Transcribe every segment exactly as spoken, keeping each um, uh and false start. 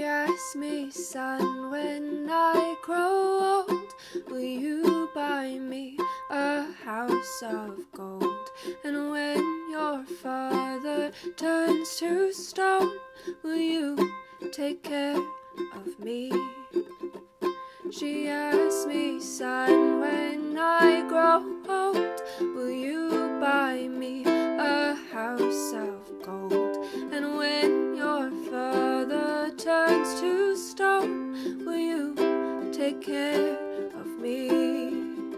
asked me, son, when I grow old, will you buy me a house of gold? And when your father turns to stone, will you take care of me? She asked me, son, when I grow old, will you buy me a house of gold? And when your father turns to stone, will you take care of me?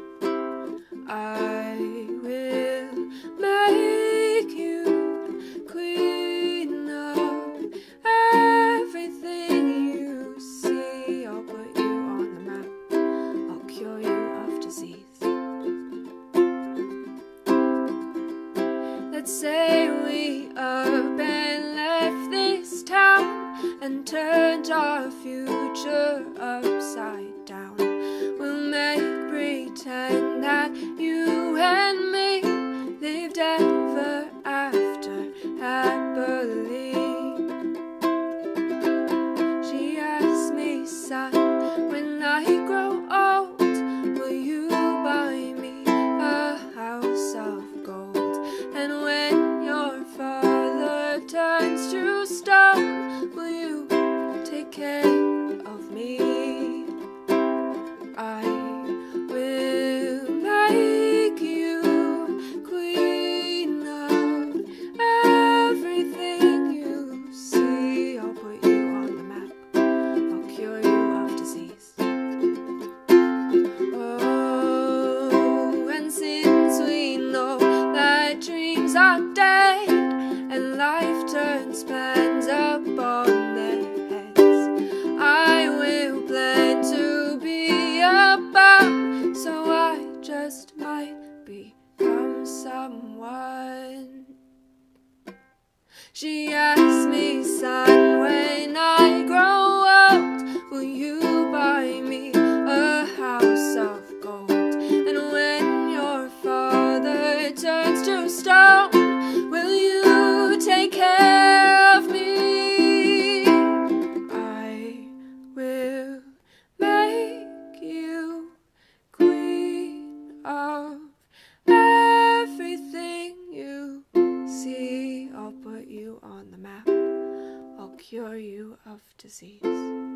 I will make you queen of everything you see. I'll put you on the map, I'll cure you of disease. Let's say we up and left this town and turned our future upside down. We'll make pretend that you and me lived ever after happily. She asked me, son, when I grow old, will you buy me a house of gold? And when your father turns to stone, will you take care of me? I will make you queen of everything you see. I'll put you on the map, I'll cure you of disease. Oh, and since we know that dreams are dead and life turns plans upon their heads, I will plan to be a bum, so I just might become someone. She asked me, son, when I grow old, will you buy me a house of gold? And when your father turns to stone, will you take care of me? I will make you queen of everything you see. I'll put you on the map, I'll cure you of disease.